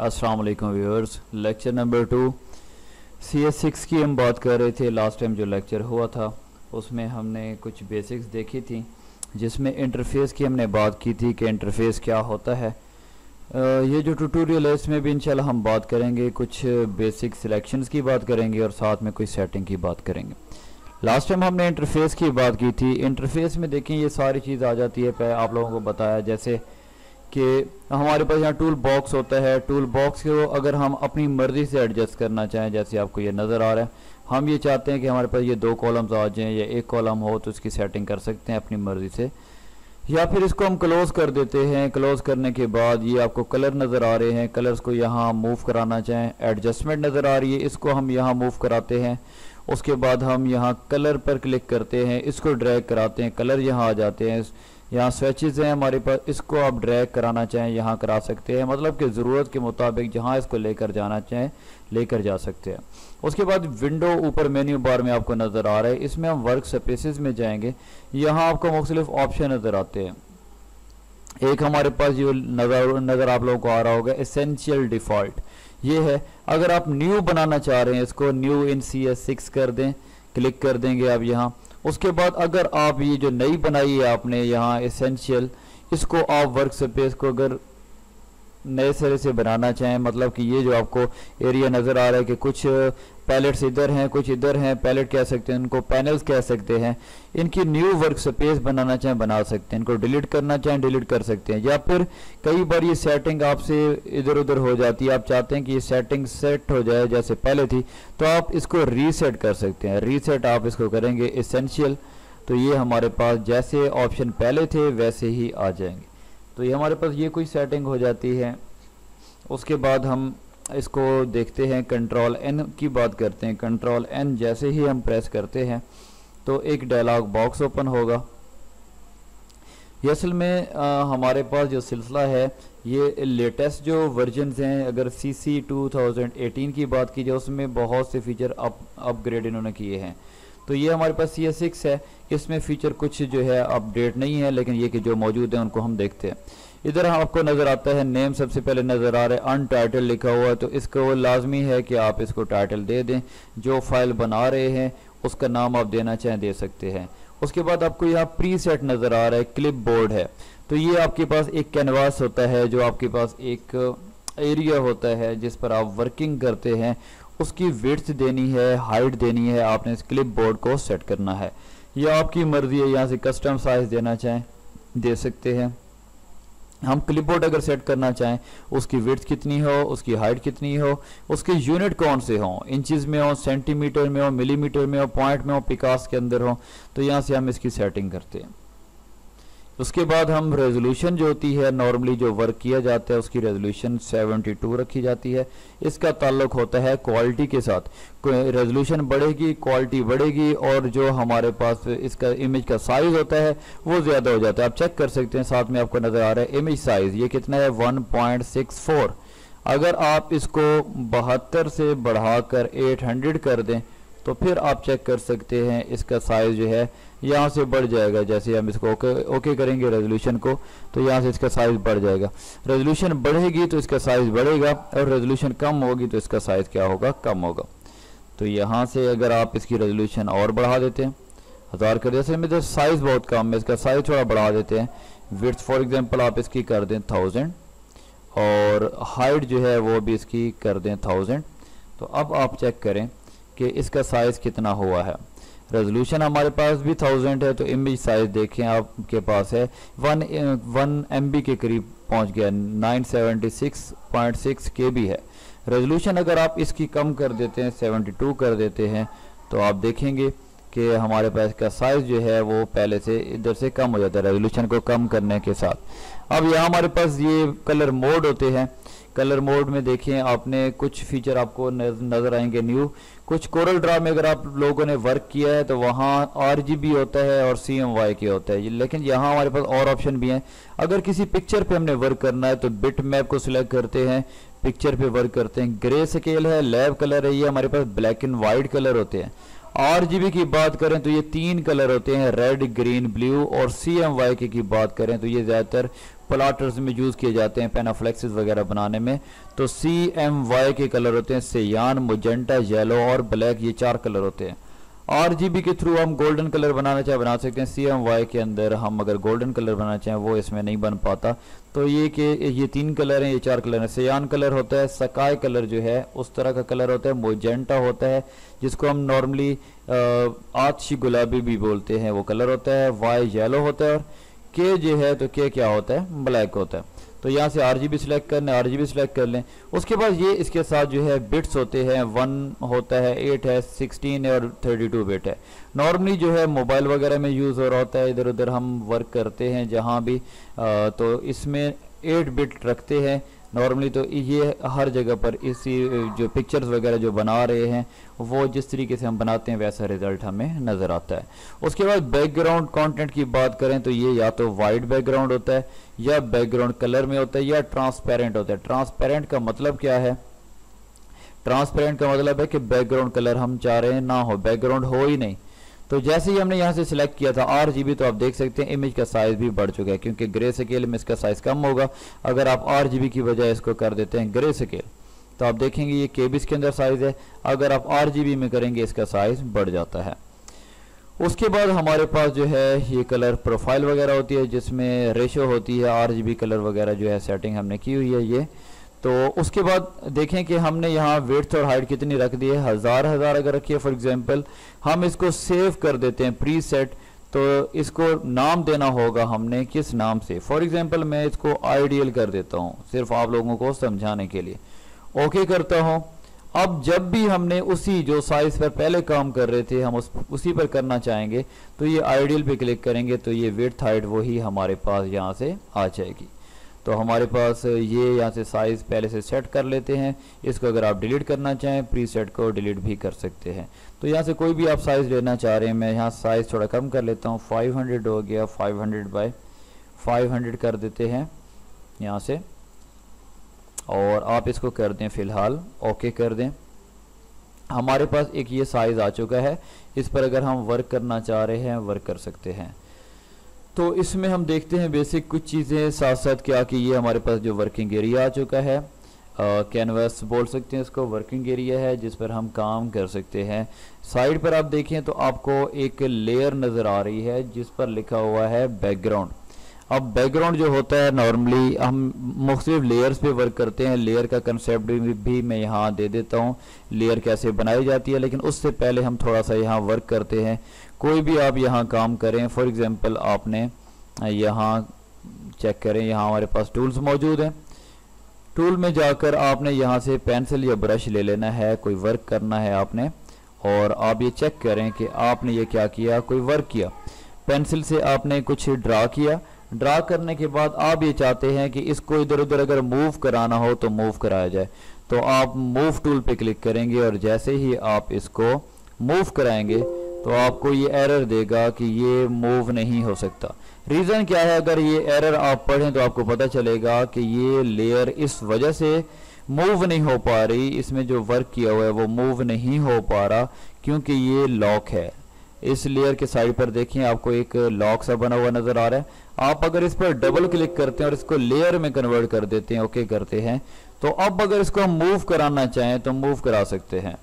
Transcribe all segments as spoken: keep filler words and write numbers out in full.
अस्सलाम वालेकुम viewers. Lecture number two C S six की हम बात कर रहे थे। लास्ट टाइम जो लेक्चर हुआ था उसमें हमने कुछ बेसिक्स देखी थी, जिसमें इंटरफेस की हमने बात की थी कि इंटरफेस क्या होता है। आ, ये जो ट्यूटोरियल है इसमें भी इंशाल्लाह हम बात करेंगे, कुछ बेसिक सिलेक्शंस की बात करेंगे और साथ में कोई सेटिंग की बात करेंगे। लास्ट टाइम हमने इंटरफेस की बात की थी। इंटरफेस में देखें ये सारी चीज़ आ जाती है। पहले आप लोगों को बताया जैसे कि हमारे पास यहाँ टूल बॉक्स होता है। टूल बॉक्स को अगर हम अपनी मर्ज़ी से एडजस्ट करना चाहें, जैसे आपको ये नज़र आ रहा है, हम ये चाहते हैं कि हमारे पास ये दो कॉलम्स आ जाएं या एक कॉलम हो, तो इसकी सेटिंग कर सकते हैं अपनी मर्ज़ी से। या फिर इसको हम क्लोज़ कर देते हैं। क्लोज़ करने के बाद ये आपको कलर नज़र आ रहे हैं, कलर्स को यहाँ मूव कराना चाहें, एडजस्टमेंट नज़र आ रही है, इसको हम यहाँ मूव कराते हैं। उसके बाद हम यहाँ कलर पर क्लिक करते हैं, इसको ड्रैग कराते हैं, कलर यहाँ आ जाते हैं। यहाँ स्विचेस हैं हमारे पास, इसको आप ड्रैग कराना चाहें यहाँ करा सकते हैं, मतलब कि ज़रूरत के मुताबिक जहाँ इसको लेकर जाना चाहें लेकर जा सकते हैं। उसके बाद विंडो ऊपर मेन्यू बार में आपको नज़र आ रहा है, इसमें हम वर्क स्पेसेस में जाएंगे। यहाँ आपको मुख्तलिफ ऑप्शन नज़र आते हैं। एक हमारे पास जो नज़र नज़र आप लोगों को आ रहा होगा एसेंशियल डिफ़ॉल्ट, ये है। अगर आप न्यू बनाना चाह रहे हैं, इसको new in C S six कर दें, क्लिक कर देंगे आप यहाँ। उसके बाद अगर आप ये जो नई बनाई है आपने यहाँ एसेंशियल, इसको आप वर्क स्पेस को अगर नए सिरे से बनाना चाहें, मतलब कि ये जो आपको एरिया नज़र आ रहा है कि कुछ पैलेट्स इधर हैं कुछ इधर हैं, पैलेट कह सकते हैं इनको, पैनल्स कह सकते हैं, इनकी न्यू वर्क स्पेस बनाना चाहें बना सकते हैं, इनको डिलीट करना चाहें डिलीट कर सकते हैं। या फिर कई बार ये सेटिंग आपसे इधर उधर हो जाती है, आप चाहते हैं कि ये सेटिंग सेट हो जाए जैसे पहले थी, तो आप इसको रीसेट कर सकते हैं। रीसेट आप इसको करेंगे एसेंशियल, तो ये हमारे पास जैसे ऑप्शन पहले थे वैसे ही आ जाएंगे। तो ये हमारे पास ये कोई सेटिंग हो जाती है। उसके बाद हम इसको देखते हैं, कंट्रोल एन की बात करते हैं। कंट्रोल एन जैसे ही हम प्रेस करते हैं तो एक डायलॉग बॉक्स ओपन होगा। ये असल में आ, हमारे पास जो सिलसिला है ये लेटेस्ट जो वर्जन्स हैं, अगर C C two thousand eighteen की बात की जाए उसमें बहुत से फीचर अप अपग्रेड इन्होंने किए हैं। तो ये हमारे पास सी एस सिक्स है, इसमें फ़ीचर कुछ जो है अपडेट नहीं है, लेकिन ये कि जो मौजूद है उनको हम देखते हैं। इधर आपको नज़र आता है नेम, सबसे पहले नज़र आ रहा है अनटाइटल लिखा हुआ है, तो इसको लाजमी है कि आप इसको टाइटल दे दें। जो फाइल बना रहे हैं उसका नाम आप देना चाहें दे सकते हैं। उसके बाद आपको यहाँ प्री सेट नज़र आ रहा है, क्लिप बोर्ड है। तो ये आपके पास एक कैनवास होता है, जो आपके पास एक एरिया होता है जिस पर आप वर्किंग करते हैं, उसकी विड्थ देनी है, हाइट देनी है, आपने इस क्लिप बोर्ड को सेट करना है। यह आपकी मर्जी है, यहाँ से कस्टम साइज देना चाहें दे सकते हैं। हम क्लिपबोर्ड अगर सेट करना चाहें उसकी विड्थ कितनी हो, उसकी हाइट कितनी हो, उसके यूनिट कौन से हों, इंचेस में हो, सेंटीमीटर में हो, मिलीमीटर में हो, पॉइंट में हो, पिकास के अंदर हो, तो यहाँ से हम इसकी सेटिंग करते हैं। उसके बाद हम रेजोल्यूशन जो होती है, नॉर्मली जो वर्क किया जाता है उसकी रेजोल्यूशन सेवेंटी टू रखी जाती है। इसका ताल्लुक होता है क्वालिटी के साथ। रेजोल्यूशन बढ़ेगी क्वालिटी बढ़ेगी, और जो हमारे पास इसका इमेज का साइज़ होता है वो ज़्यादा हो जाता है। आप चेक कर सकते हैं, साथ में आपको नज़र आ रहा है इमेज साइज़ ये कितना है, वन पॉइंट सिक्स फोर। अगर आप इसको बहत्तर से बढ़ाकर एट हंड्रेड कर दें तो फिर आप चेक कर सकते हैं इसका साइज़ जो है यहाँ से बढ़ जाएगा। जैसे हम इसको ओके ओके करेंगे रेजोल्यूशन को, तो यहाँ से इसका साइज़ बढ़ जाएगा। रेजोल्यूशन बढ़ेगी तो इसका साइज़ बढ़ेगा, और रेजोल्यूशन कम होगी तो इसका साइज़ क्या होगा, कम होगा। तो यहाँ से अगर आप इसकी रेजोल्यूशन और बढ़ा देते हैं हज़ार कर, जैसे में तो साइज़ बहुत कम है, इसका साइज़ थोड़ा बढ़ा देते हैं। विड्थ फॉर एग्जांपल आप इसकी कर दें थाउजेंड, और हाइट जो है वो भी इसकी कर दें थाउजेंड। तो अब आप चेक करें कि इसका साइज़ कितना हुआ है। रेजोल्यूशन हमारे पास भी थाउजेंड है, तो इमेज साइज़ देखें आपके पास है वन वन एम बी के करीब पहुंच गया, nine seventy six point six K B है। रेजोल्यूशन अगर आप इसकी कम कर देते हैं, सेवेंटी टू कर देते हैं, तो आप देखेंगे कि हमारे पास का साइज़ जो है वो पहले से इधर से कम हो जाता है रेजोल्यूशन को कम करने के साथ। अब यहाँ हमारे पास ये कलर मोड होते हैं। कलर मोड में देखें आपने कुछ फीचर आपको नज़र आएंगे न्यू। कुछ कोरल ड्रा में अगर आप लोगों ने वर्क किया है तो वहाँ आर जी बी होता है और सी एम वाई के होता है, लेकिन यहाँ हमारे पास और ऑप्शन भी हैं। अगर किसी पिक्चर पे हमने वर्क करना है तो बिट मैप को सिलेक्ट करते हैं, पिक्चर पे वर्क करते हैं। ग्रे स्केल है, लैब कलर है, ये हमारे पास ब्लैक एंड वाइट कलर होते हैं। आर जी बी की बात करें तो ये तीन कलर होते हैं, रेड ग्रीन ब्लू, और सी एम वाई की बात करें तो ये ज़्यादातर प्लाटर्स में यूज़ किए जाते हैं पेनाफ्लेक्सिस वगैरह बनाने में। तो सी एम वाई के कलर होते हैं सियान, मुजेंटा, येलो और ब्लैक, ये चार कलर होते हैं। आर जी बी के थ्रू हम गोल्डन कलर बनाना चाहे बना सकते हैं। सी एम वाई के अंदर हम अगर गोल्डन कलर बनाना चाहें वो इसमें नहीं बन पाता। तो ये कि ये तीन कलर हैं, ये चार कलर हैं। सियान कलर होता है, स्काई कलर जो है उस तरह का कलर होता है, मोजेंटा होता है जिसको हम नॉर्मली आतशी गुलाबी भी बोलते हैं, वो कलर होता है। वाई येलो होता है और के जो है तो के क्या होता है, ब्लैक होता है। तो यहाँ से आरजीबी सिलेक्ट करना है, आरजीबी सिलेक्ट कर लें। उसके बाद ये इसके साथ जो है बिट्स होते हैं, वन होता है, एट है, सिक्सटीन है और थर्टी टू बिट है। नॉर्मली जो है मोबाइल वगैरह में यूज़ हो रहा होता है, इधर उधर हम वर्क करते हैं जहाँ भी आ, तो इसमें एट बिट रखते हैं नॉर्मली। तो ये हर जगह पर इसी जो पिक्चर्स वगैरह जो बना रहे हैं वो जिस तरीके से हम बनाते हैं वैसा रिजल्ट हमें नज़र आता है। उसके बाद बैकग्राउंड कंटेंट की बात करें तो ये या तो वाइट बैकग्राउंड होता है या बैकग्राउंड कलर में होता है या ट्रांसपेरेंट होता है। ट्रांसपेरेंट का मतलब क्या है? ट्रांसपेरेंट का मतलब है कि बैकग्राउंड कलर हम चाह रहे हैं ना हो, बैकग्राउंड हो ही नहीं। तो जैसे ही हमने यहाँ से सिलेक्ट किया था आर जी बी, तो आप देख सकते हैं इमेज का साइज भी बढ़ चुका है क्योंकि ग्रे स्केल में इसका साइज कम होगा। अगर आप आर जी बी की बजाय इसको कर देते हैं ग्रे स्केल तो आप देखेंगे ये केबीस के अंदर साइज है, अगर आप आर जी बी में करेंगे इसका साइज बढ़ जाता है। उसके बाद हमारे पास जो है ये कलर प्रोफाइल वगैरह होती है जिसमें रेशो होती है, आर जी बी कलर वगैरह जो है सेटिंग हमने की हुई है ये। तो उसके बाद देखें कि हमने यहाँ विड्थ और हाइट कितनी रख दी है, हज़ार हज़ार अगर रखी है फॉर एग्जांपल। हम इसको सेव कर देते हैं प्री सेट, तो इसको नाम देना होगा हमने किस नाम से। फॉर एग्जांपल मैं इसको आइडियल कर देता हूँ सिर्फ आप लोगों को समझाने के लिए। ओके करता हूँ। अब जब भी हमने उसी जो साइज पर पहले काम कर रहे थे हम उस उसी पर करना चाहेंगे तो ये आइडियल पे क्लिक करेंगे तो ये विड्थ हाइट वही हमारे पास यहाँ से आ जाएगी। तो हमारे पास ये यहाँ से साइज़ पहले से सेट कर लेते हैं। इसको अगर आप डिलीट करना चाहें प्री सेट को डिलीट भी कर सकते हैं। तो यहाँ से कोई भी आप साइज़ लेना चाह रहे हैं, मैं यहाँ साइज़ थोड़ा कम कर लेता हूँ, फाइव हंड्रेड हो गया, five hundred by five hundred कर देते हैं यहाँ से। और आप इसको कर दें फ़िलहाल ओके कर दें। हमारे पास एक ये साइज़ आ चुका है, इस पर अगर हम वर्क करना चाह रहे हैं वर्क कर सकते हैं। तो इसमें हम देखते हैं बेसिक कुछ चीज़ें साथ साथ क्या कि ये हमारे पास जो वर्किंग एरिया आ चुका है, कैनवास बोल सकते हैं इसको, वर्किंग एरिया है जिस पर हम काम कर सकते हैं। साइड पर आप देखें तो आपको एक लेयर नज़र आ रही है जिस पर लिखा हुआ है बैकग्राउंड। अब बैकग्राउंड जो होता है नॉर्मली हम मुख्तलिफ लेयर्स पे वर्क करते हैं। लेयर का कंसेप्ट भी मैं यहाँ दे देता हूँ, लेयर कैसे बनाई जाती है, लेकिन उससे पहले हम थोड़ा सा यहाँ वर्क करते हैं। कोई भी आप यहाँ काम करें, फॉर एग्जांपल आपने यहाँ चेक करें, यहाँ हमारे पास टूल्स मौजूद हैं। टूल में जाकर आपने यहाँ से पेंसिल या ब्रश ले लेना है, कोई वर्क करना है आपने, और आप ये चेक करें कि आपने ये क्या किया, कोई वर्क किया। पेंसिल से आपने कुछ ड्रा किया, ड्रा करने के बाद आप ये चाहते हैं कि इसको इधर उधर अगर मूव कराना हो तो मूव कराया जाए, तो आप मूव टूल पे क्लिक करेंगे और जैसे ही आप इसको मूव कराएंगे तो आपको ये एरर देगा कि ये मूव नहीं हो सकता। रीज़न क्या है? अगर ये एरर आप पढ़ें तो आपको पता चलेगा कि ये लेयर इस वजह से मूव नहीं हो पा रही, इसमें जो वर्क किया हुआ है वो मूव नहीं हो पा रहा क्योंकि ये लॉक है। इस लेयर के साइड पर देखिए आपको एक लॉक सा बना हुआ नज़र आ रहा है। आप अगर इस पर डबल क्लिक करते हैं और इसको लेयर में कन्वर्ट कर देते हैं, ओके करते हैं, तो अब अगर इसको हम मूव कराना चाहें तो मूव करा सकते हैं।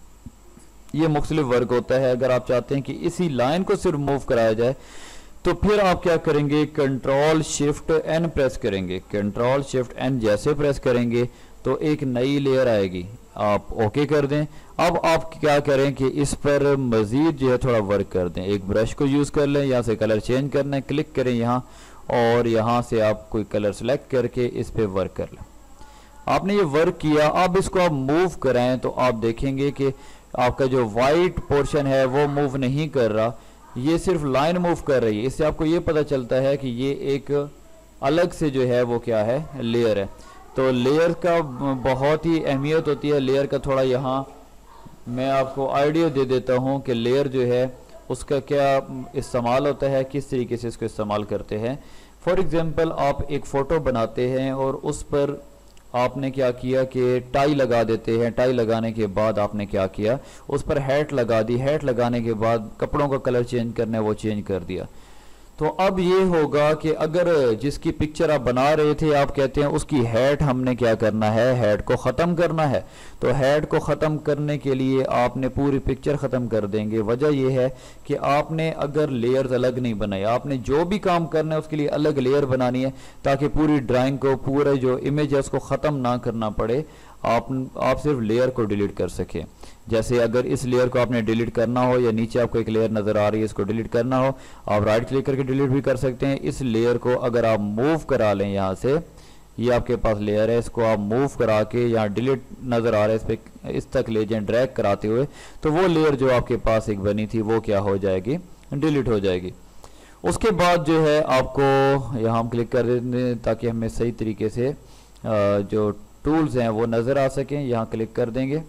ये मुख्तलिफ वर्क होता है। अगर आप चाहते हैं कि इसी लाइन को सिर्फ मूव कराया जाए तो फिर आप क्या करेंगे, कंट्रोल शिफ्ट एन प्रेस करेंगे। कंट्रोल शिफ्ट एन जैसे प्रेस करेंगे तो एक नई लेयर आएगी, आप ओके कर दें। अब आप क्या करें कि इस पर मज़ीद जो है थोड़ा वर्क कर दें, एक ब्रश को यूज़ कर लें, यहाँ से कलर चेंज करना है, क्लिक करें यहाँ और यहाँ से आप कोई कलर सेलेक्ट करके इस पर वर्क कर लें। आपने ये वर्क किया, अब इसको आप मूव कराएं तो आप देखेंगे कि आपका जो वाइट पोर्शन है वो मूव नहीं कर रहा, ये सिर्फ लाइन मूव कर रही है। इससे आपको ये पता चलता है कि ये एक अलग से जो है वो क्या है, लेयर है। तो लेयर का बहुत ही अहमियत होती है। लेयर का थोड़ा यहाँ मैं आपको आइडिया दे देता हूँ कि लेयर जो है उसका क्या इस्तेमाल होता है, किस तरीके से इसको इस्तेमाल करते हैं। फॉर एग्जांपल आप एक फ़ोटो बनाते हैं और उस पर आपने क्या किया कि टाई लगा देते हैं। टाई लगाने के बाद आपने क्या किया, उस पर हैट लगा दी। हैट लगाने के बाद कपड़ों का कलर चेंज करना है वो चेंज कर दिया। तो अब ये होगा कि अगर जिसकी पिक्चर आप बना रहे थे आप कहते हैं उसकी हेड हमने क्या करना है, हेड को ख़त्म करना है, तो हेड को ख़त्म करने के लिए आपने पूरी पिक्चर ख़त्म कर देंगे। वजह यह है कि आपने अगर लेयर्स अलग नहीं बनाए, आपने जो भी काम करना है उसके लिए अलग लेयर बनानी है ताकि पूरी ड्राइंग को, पूरे जो इमेज है उसको ख़त्म ना करना पड़े, आप आप सिर्फ लेयर को डिलीट कर सके। जैसे अगर इस लेयर को आपने डिलीट करना हो या नीचे आपको एक लेयर नज़र आ रही है इसको डिलीट करना हो, आप राइट क्लिक करके डिलीट भी कर सकते हैं। इस लेयर को अगर आप मूव करा लें, यहाँ से ये आपके पास लेयर है, इसको आप मूव करा के यहाँ डिलीट नज़र आ रहा है इस पर इस तक ले जाएं ड्रैग कराते हुए, तो वो लेयर जो आपके पास एक बनी थी वो क्या हो जाएगी, डिलीट हो जाएगी। उसके बाद जो है आपको यहाँ हम क्लिक कर देंगे ताकि हमें सही तरीके से जो टूल्स हैं वो नज़र आ सकें। यहाँ क्लिक कर देंगे।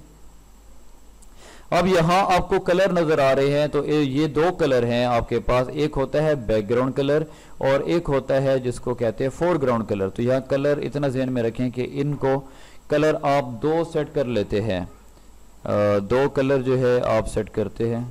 अब यहाँ आपको कलर नज़र आ रहे हैं, तो ये दो कलर हैं आपके पास, एक होता है बैकग्राउंड कलर और एक होता है जिसको कहते हैं फोरग्राउंड कलर। तो यहाँ कलर इतना ध्यान में रखें कि इनको कलर आप दो सेट कर लेते हैं, दो कलर जो है आप सेट करते हैं।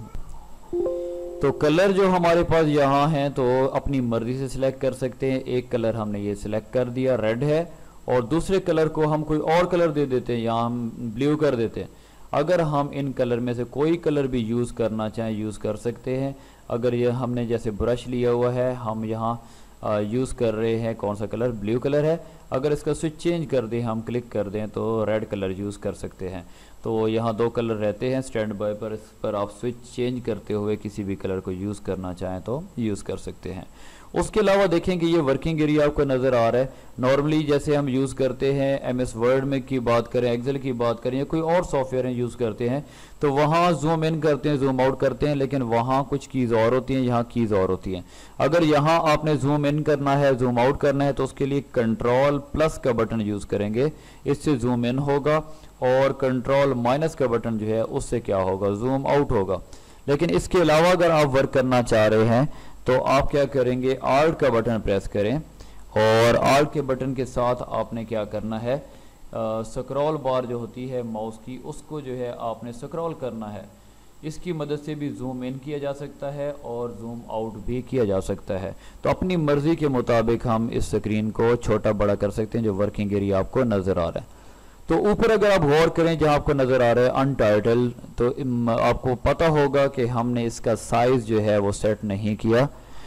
तो कलर जो हमारे पास यहाँ हैं तो अपनी मर्जी से सिलेक्ट कर सकते हैं। एक कलर हमने ये सिलेक्ट कर दिया, रेड है, और दूसरे कलर को हम कोई और कलर दे देते हैं, यहाँ हम ब्लू कर देते हैं। अगर हम इन कलर में से कोई कलर भी यूज़ करना चाहें यूज़ कर सकते हैं। अगर ये हमने जैसे ब्रश लिया हुआ है, हम यहाँ यूज़ कर रहे हैं कौन सा कलर, ब्लू कलर है, अगर इसका स्विच चेंज कर दें, हम क्लिक कर दें तो रेड कलर यूज़ कर सकते हैं। तो यहाँ दो कलर रहते हैं स्टैंड बाय पर, इस पर आप स्विच चेंज करते हुए किसी भी कलर को यूज़ करना चाहें तो यूज़ कर सकते हैं। उसके अलावा देखें कि ये वर्किंग एरिया आपको नज़र आ रहा है। नॉर्मली जैसे हम यूज़ करते हैं एम एस वर्ड में की बात करें, एक्सेल की बात करें या कोई और सॉफ्टवेयर है यूज़ करते हैं, तो वहाँ जूम इन करते हैं, जूम आउट करते हैं, लेकिन वहाँ कुछ कीज़ और होती हैं, यहाँ कीज़ और होती हैं। अगर यहाँ आपने जूम इन करना है, जूम आउट करना है, तो उसके लिए कंट्रोल प्लस का बटन यूज़ करेंगे, इससे जूम इन होगा, और कंट्रोल माइनस का बटन जो है उससे क्या होगा, जूम आउट होगा। लेकिन इसके अलावा अगर आप वर्क करना चाह रहे हैं तो आप क्या करेंगे, आल्ट का बटन प्रेस करें, और आल्ट के बटन के साथ आपने क्या करना है, स्क्रॉल बार जो होती है माउस की, उसको जो है आपने स्क्रॉल करना है। इसकी मदद से भी जूम इन किया जा सकता है और जूम आउट भी किया जा सकता है। तो अपनी मर्ज़ी के मुताबिक हम इस स्क्रीन को छोटा बड़ा कर सकते हैं जो वर्किंग एरिया आपको नज़र आ रहा है। तो ऊपर अगर आप गौर करें जहां आपको नज़र आ रहा है अनटाइटल, तो आपको पता होगा कि हमने इसका साइज़ जो है वो सेट नहीं किया,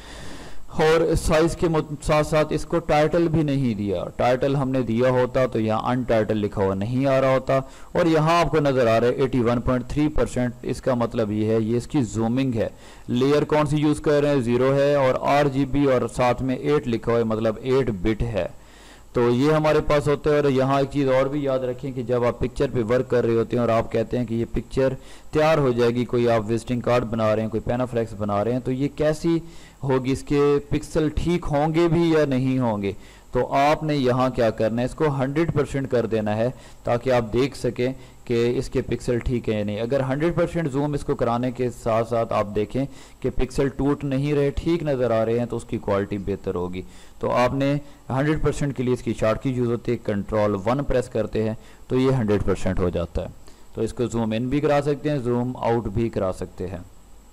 और साइज़ के साथ साथ इसको टाइटल भी नहीं दिया। टाइटल हमने दिया होता तो यहाँ अनटाइटल लिखा हुआ नहीं आ रहा होता, और यहाँ आपको नज़र आ रहा है इक्यासी पॉइंट तीन परसेंट। इसका मतलब ये है ये इसकी जूमिंग है। लेयर कौन सी यूज़ कर रहे हैं, ज़ीरो है, और आर जी बी और साथ में एट लिखा हुआ है, मतलब एट बिट है। तो ये हमारे पास होता है। और यहाँ एक चीज़ और भी याद रखें कि जब आप पिक्चर पे वर्क कर रहे होते हैं और आप कहते हैं कि ये पिक्चर तैयार हो जाएगी, कोई आप विजिटिंग कार्ड बना रहे हैं, कोई पैनाफ्लेक्स बना रहे हैं, तो ये कैसी होगी, इसके पिक्सल ठीक होंगे भी या नहीं होंगे, तो आपने यहाँ क्या करना है, इसको हंड्रेड परसेंट कर देना है ताकि आप देख सकें कि इसके पिक्सल ठीक है या नहीं। अगर हंड्रेड परसेंट जूम इसको कराने के साथ साथ आप देखें कि पिक्सल टूट नहीं रहे, ठीक नज़र आ रहे हैं, तो उसकी क्वालिटी बेहतर होगी। तो आपने हंड्रेड परसेंट के लिए इसकी शार्ट की यूज़ होती है, कंट्रोल वन प्रेस करते हैं तो ये हंड्रेड परसेंट हो जाता है। तो इसको जूम इन भी करा सकते हैं, जूम आउट भी करा सकते हैं।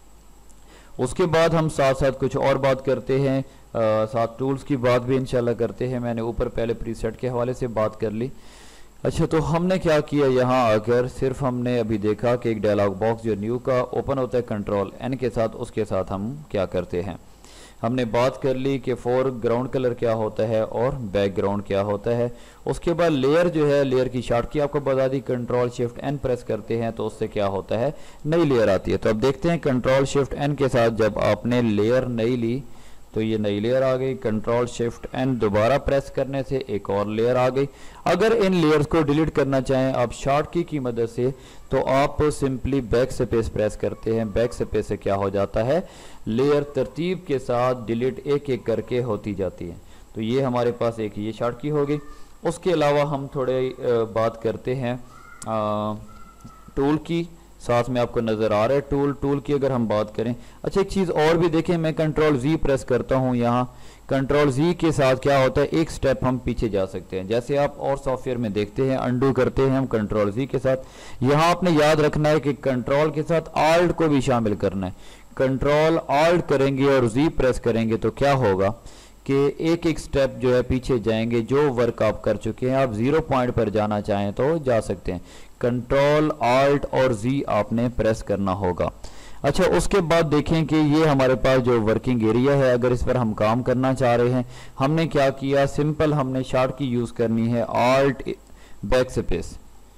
उसके बाद हम साथ साथ कुछ और बात करते हैं, आ, साथ टूल्स की बात भी इंशाल्लाह करते हैं। मैंने ऊपर पहले प्रीसेट के हवाले से बात कर ली। अच्छा, तो हमने क्या किया, यहाँ आकर सिर्फ हमने अभी देखा कि एक डायलॉग बॉक्स जो न्यू का ओपन होता है कंट्रोल एन के साथ, उसके साथ हम क्या करते हैं, हमने बात कर ली कि फोरग्राउंड कलर क्या होता है और बैकग्राउंड क्या होता है। उसके बाद लेयर जो है, लेयर की शॉर्ट की आपको बता दी, कंट्रोल शिफ्ट एन प्रेस करते हैं तो उससे क्या होता है, नई लेयर आती है। तो अब देखते हैं कंट्रोल शिफ्ट एन के साथ जब आपने लेयर नई ली तो ये नई लेयर आ गई। कंट्रोल शिफ्ट एन दोबारा प्रेस करने से एक और लेयर आ गई। अगर इन लेयर्स को डिलीट करना चाहें आप शॉर्ट की की मदद से, तो आप सिंपली बैक स्पेस प्रेस करते हैं। बैक स्पेस से क्या हो जाता है, लेयर तरतीब के साथ डिलीट एक एक करके होती जाती है। तो ये हमारे पास एक ये शॉर्ट की हो गई। उसके अलावा हम थोड़े बात करते हैं आ, टूल की, साथ में आपको नज़र आ रहा है टूल टूल की अगर हम बात करें। अच्छा, एक चीज़ और भी देखें, मैं कंट्रोल जी प्रेस करता हूं, यहाँ कंट्रोल जी के साथ क्या होता है, एक स्टेप हम पीछे जा सकते हैं। जैसे आप और सॉफ्टवेयर में देखते हैं अंडू करते हैं हम कंट्रोल जी के साथ। यहाँ आपने याद रखना है कि कंट्रोल के साथ आल्ट को भी शामिल करना है। कंट्रोल ऑल्ट करेंगे और जी प्रेस करेंगे तो क्या होगा कि एक एक स्टेप जो है पीछे जाएंगे। जो वर्क आप कर चुके हैं, आप जीरो पॉइंट पर जाना चाहें तो जा सकते हैं। कंट्रोल ऑल्ट और जी आपने प्रेस करना होगा। अच्छा, उसके बाद देखें कि ये हमारे पास जो वर्किंग एरिया है, अगर इस पर हम काम करना चाह रहे हैं, हमने क्या किया, सिंपल हमने शार्ट की यूज करनी है, alt backspace.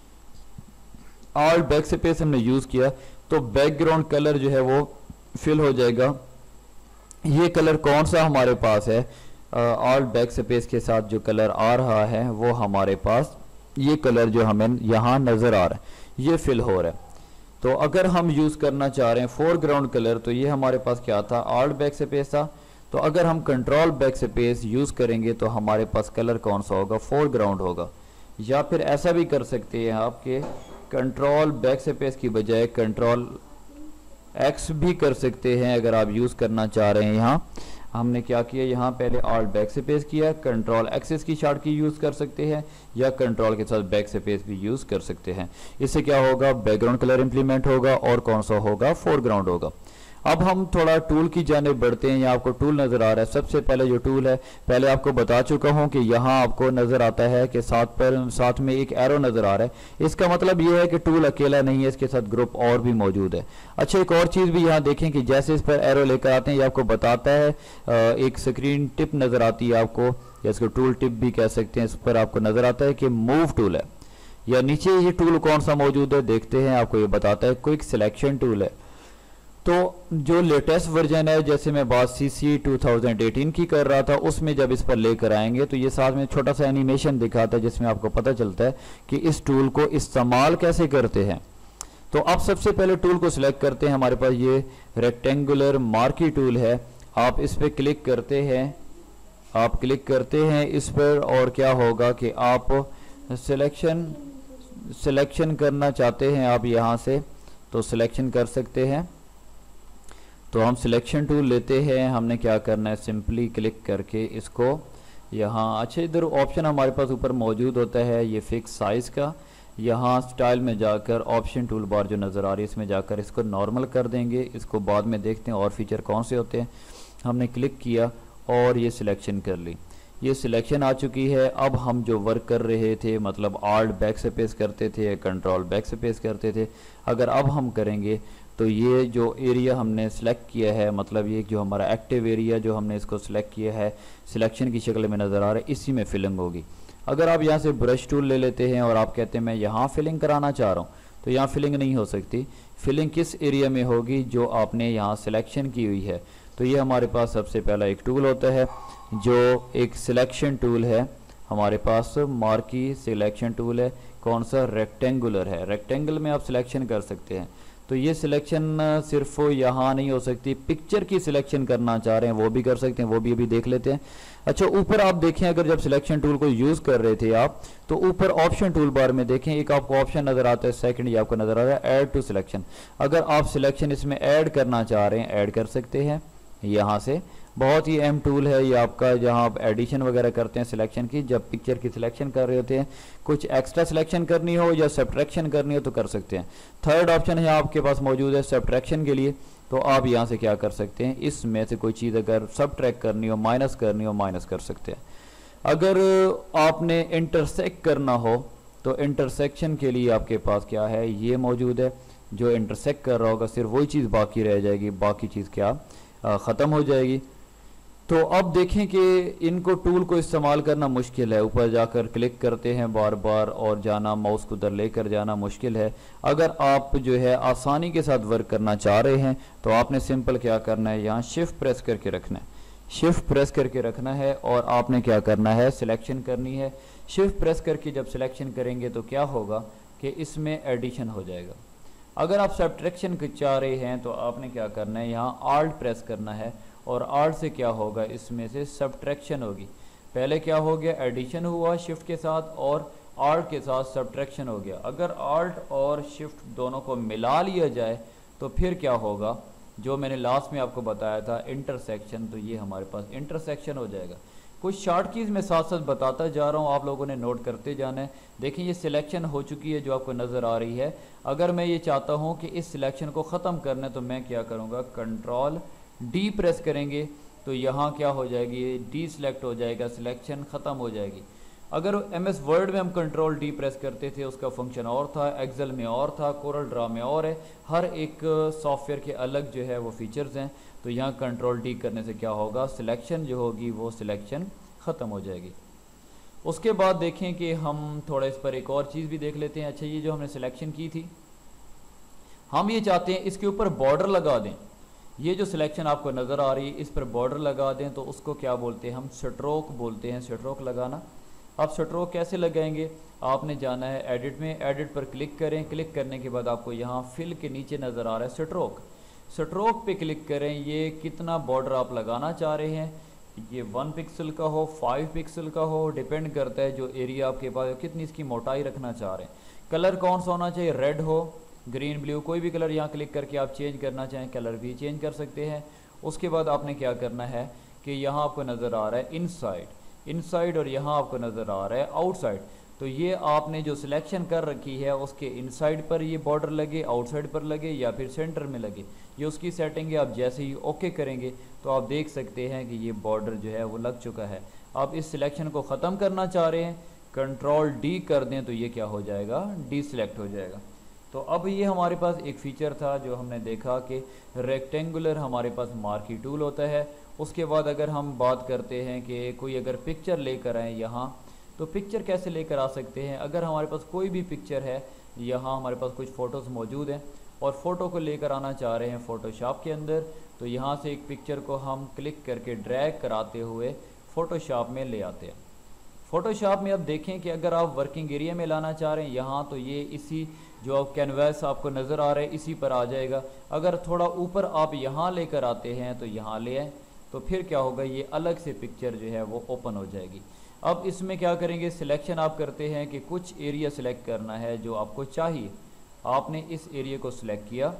Alt backspace हमने यूज किया तो बैकग्राउंड कलर जो है वो फिल हो जाएगा। ये कलर कौन सा हमारे पास है, ऑल्ट बैक स्पेस के साथ जो कलर आ रहा है वो हमारे पास ये कलर जो हमें यहाँ नजर आ रहा है ये फिल हो रहा है। तो अगर हम यूज करना चाह रहे हैं फोरग्राउंड कलर, तो ये हमारे पास क्या था, ऑल्ट बैक स्पेस था। तो अगर हम कंट्रोल बैक स्पेस यूज करेंगे तो हमारे पास कलर कौन सा होगा, फोरग्राउंड होगा। या फिर ऐसा भी कर सकते हैं आपके कंट्रोल बैक स्पेस की बजाय कंट्रोल एक्स भी कर सकते हैं अगर आप यूज करना चाह रहे हैं। यहाँ हमने क्या किया, यहाँ पहले ऑल्ट बैक स्पेस किया, कंट्रोल एक्सेस की शार्ट की यूज कर सकते हैं या कंट्रोल के साथ बैक स्पेस भी यूज कर सकते हैं। इससे क्या होगा, बैकग्राउंड कलर इंप्लीमेंट होगा और कौन सा होगा, फोरग्राउंड होगा। अब हम थोड़ा टूल की जाने बढ़ते हैं। यहाँ आपको टूल नजर आ रहा है। सबसे पहले जो टूल है, पहले आपको बता चुका हूँ कि यहाँ आपको नजर आता है कि साथ पर साथ में एक एरो नजर आ रहा है। इसका मतलब ये है कि टूल अकेला नहीं है, इसके साथ ग्रुप और भी मौजूद है। अच्छा, एक और चीज भी यहाँ देखें कि जैसे इस पर एरो लेकर आते हैं ये आपको बताता है, एक स्क्रीन टिप नजर आती है आपको, या इसको टूल टिप भी कह सकते हैं। इस पर आपको नजर आता है कि मूव टूल है, या नीचे ये टूल कौन सा मौजूद है देखते हैं, आपको ये बताता है क्विक सिलेक्शन टूल है। तो जो लेटेस्ट वर्जन है, जैसे मैं बात C C two thousand eighteen की कर रहा था, उसमें जब इस पर लेकर आएंगे तो ये साथ में छोटा सा एनिमेशन दिखाता है जिसमें आपको पता चलता है कि इस टूल को इस्तेमाल कैसे करते हैं। तो अब सबसे पहले टूल को सिलेक्ट करते हैं। हमारे पास ये रेक्टेंगुलर मार्की टूल है, आप इस पर क्लिक करते हैं, आप क्लिक करते हैं इस पर, और क्या होगा कि आप सिलेक्शन सिलेक्शन करना चाहते हैं आप यहाँ से तो सिलेक्शन कर सकते हैं। तो हम सिलेक्शन टूल लेते हैं, हमने क्या करना है, सिंपली क्लिक करके इसको यहाँ, अच्छा इधर ऑप्शन हमारे पास ऊपर मौजूद होता है ये फिक्स साइज का। यहाँ स्टाइल में जाकर ऑप्शन टूल बार जो नज़र आ रही है इसमें जाकर इसको नॉर्मल कर देंगे। इसको बाद में देखते हैं और फीचर कौन से होते हैं। हमने क्लिक किया और ये सिलेक्शन कर ली, ये सिलेक्शन आ चुकी है। अब हम जो वर्क कर रहे थे, मतलब ऑल्ट बैक स्पेस करते थे, कंट्रोल बैक स्पेस करते थे, अगर अब हम करेंगे तो ये जो एरिया हमने सेलेक्ट किया है, मतलब ये जो हमारा एक्टिव एरिया जो हमने इसको सिलेक्ट किया है सिलेक्शन की शक्ल में नज़र आ रहा है, इसी में फिलिंग होगी। अगर आप यहाँ से ब्रश टूल ले लेते हैं और आप कहते हैं मैं यहाँ फिलिंग कराना चाह रहा हूँ, तो यहाँ फिलिंग नहीं हो सकती। फिलिंग किस एरिया में होगी, जो आपने यहाँ सिलेक्शन की हुई है। तो ये हमारे पास सबसे पहला एक टूल होता है जो एक सिलेक्शन टूल है हमारे पास, मार्की सिलेक्शन टूल है। कौन सा, रेक्टेंगुलर है, रेक्टेंगल में आप सिलेक्शन कर सकते हैं। तो ये सिलेक्शन सिर्फ यहाँ नहीं हो सकती, पिक्चर की सिलेक्शन करना चाह रहे हैं वो भी कर सकते हैं, वो भी अभी देख लेते हैं। अच्छा, ऊपर आप देखें, अगर जब सिलेक्शन टूल को यूज कर रहे थे आप, तो ऊपर ऑप्शन टूल बार में देखें एक आपको ऑप्शन नजर आता है, सेकंड ये आपको नजर आ रहा है ऐड टू सिलेक्शन। अगर आप सिलेक्शन इसमें ऐड करना चाह रहे हैं, ऐड कर सकते हैं यहाँ से। बहुत ही अहम टूल है ये आपका, जहाँ आप एडिशन वगैरह करते हैं सिलेक्शन की, जब पिक्चर की सिलेक्शन कर रहे होते हैं, कुछ एक्स्ट्रा सिलेक्शन करनी हो या सब्ट्रैक्शन करनी हो तो कर सकते हैं। थर्ड ऑप्शन है आपके पास मौजूद है सब्ट्रैक्शन के लिए, तो आप यहाँ से क्या कर सकते हैं, इसमें से कोई चीज़ अगर सब्ट्रैक्ट करनी हो, माइनस करनी हो, माइनस कर सकते हैं। अगर आपने इंटरसेक्ट करना हो तो इंटरसेक्शन के लिए आपके पास क्या है, ये मौजूद है। जो इंटरसेक्ट कर रहा होगा सिर्फ वही चीज़ बाकी रह जाएगी, बाकी चीज़ क्या ख़त्म हो जाएगी। तो अब देखें कि इनको टूल को इस्तेमाल करना मुश्किल है, ऊपर जाकर क्लिक करते हैं बार बार और जाना, माउस को उधर लेकर जाना मुश्किल है। अगर आप जो है आसानी के साथ वर्क करना चाह रहे हैं तो आपने सिंपल क्या करना है, यहाँ शिफ्ट प्रेस करके रखना है, शिफ्ट प्रेस करके रखना है और आपने क्या करना है, सिलेक्शन करनी है। शिफ्ट प्रेस करके जब सिलेक्शन करेंगे तो क्या होगा कि इसमें एडिशन हो जाएगा। अगर आप सब्ट्रैक्शन चाह रहे हैं तो आपने क्या करना है, यहाँ ऑल्ट प्रेस करना है और ऑल्ट से क्या होगा, इसमें से सब्ट्रैक्शन होगी। पहले क्या हो गया, एडिशन हुआ शिफ्ट के साथ, और ऑल्ट के साथ सब्ट्रैक्शन हो गया। अगर ऑल्ट और शिफ्ट दोनों को मिला लिया जाए तो फिर क्या होगा, जो मैंने लास्ट में आपको बताया था इंटरसेक्शन, तो ये हमारे पास इंटरसेक्शन हो जाएगा। कुछ शॉर्ट कीज़ मैं साथ साथ बताता जा रहा हूँ, आप लोगों ने नोट करते जाना है। देखिए ये सिलेक्शन हो चुकी है जो आपको नज़र आ रही है। अगर मैं ये चाहता हूँ कि इस सिलेक्शन को ख़त्म करना है तो मैं क्या करूँगा, कंट्रोल डी प्रेस करेंगे तो यहाँ क्या हो जाएगी, डी सिलेक्ट हो जाएगा, सिलेक्शन ख़त्म हो जाएगी। अगर एम एस वर्ड में हम कंट्रोल डी प्रेस करते थे उसका फंक्शन और था, एक्सेल में और था, कोरल ड्रा में और है, हर एक सॉफ्टवेयर के अलग जो है वो फीचर्स हैं। तो यहाँ कंट्रोल डी करने से क्या होगा, सिलेक्शन जो होगी वो सिलेक्शन ख़त्म हो जाएगी। उसके बाद देखें कि हम थोड़ा इस पर एक और चीज़ भी देख लेते हैं। अच्छा ये जो हमने सिलेक्शन की थी, हम ये चाहते हैं इसके ऊपर बॉर्डर लगा दें। ये जो सिलेक्शन आपको नज़र आ रही है इस पर बॉर्डर लगा दें तो उसको क्या बोलते हैं हम, स्ट्रोक बोलते हैं, स्ट्रोक लगाना। अब स्ट्रोक कैसे लगाएंगे, आपने जाना है एडिट में, एडिट पर क्लिक करें, क्लिक करने के बाद आपको यहाँ फिल के नीचे नज़र आ रहा है स्ट्रोक, स्ट्रोक पे क्लिक करें। ये कितना बॉर्डर आप लगाना चाह रहे हैं, ये वन पिक्सल का हो, फाइव पिक्सल का हो, डिपेंड करता है जो एरिया आपके पास, कितनी इसकी मोटाई रखना चाह रहे हैं। कलर कौन सा होना चाहिए, रेड हो, ग्रीन, ब्लू, कोई भी कलर यहाँ क्लिक करके आप चेंज करना चाहें कलर भी चेंज कर सकते हैं। उसके बाद आपने क्या करना है कि यहाँ आपको नज़र आ रहा है इनसाइड, इनसाइड और यहाँ आपको नज़र आ रहा है आउटसाइड। तो ये आपने जो सिलेक्शन कर रखी है उसके इनसाइड पर ये बॉर्डर लगे, आउटसाइड पर लगे या फिर सेंटर में लगे, ये उसकी सेटिंग है। आप जैसे ही ओके करेंगे तो आप देख सकते हैं कि ये बॉर्डर जो है वो लग चुका है। आप इस सिलेक्शन को ख़त्म करना चाह रहे हैं, कंट्रोल डी कर दें तो ये क्या हो जाएगा, डी सिलेक्ट हो जाएगा। तो अब ये हमारे पास एक फ़ीचर था जो हमने देखा कि रेक्टेंगुलर हमारे पास मार्की टूल होता है। उसके बाद अगर हम बात करते हैं कि कोई अगर पिक्चर लेकर आए यहाँ, तो पिक्चर कैसे लेकर आ सकते हैं। अगर हमारे पास कोई भी पिक्चर है, यहाँ हमारे पास कुछ फ़ोटोज़ मौजूद हैं और फ़ोटो को लेकर आना चाह रहे हैं फ़ोटोशॉप के अंदर, तो यहाँ से एक पिक्चर को हम क्लिक करके ड्रैग कराते हुए फ़ोटोशॉप में ले आते हैं। फ़ोटोशॉप में अब देखें कि अगर आप वर्किंग एरिया में लाना चाह रहे हैं यहाँ, तो ये इसी जो आप कैनवास आपको नज़र आ रहा है इसी पर आ जाएगा। अगर थोड़ा ऊपर आप यहाँ लेकर आते हैं तो यहाँ ले आए, तो फिर क्या होगा, ये अलग से पिक्चर जो है वो ओपन हो जाएगी। अब इसमें क्या करेंगे, सिलेक्शन आप करते हैं कि कुछ एरिया सिलेक्ट करना है जो आपको चाहिए। आपने इस एरिया को सिलेक्ट किया,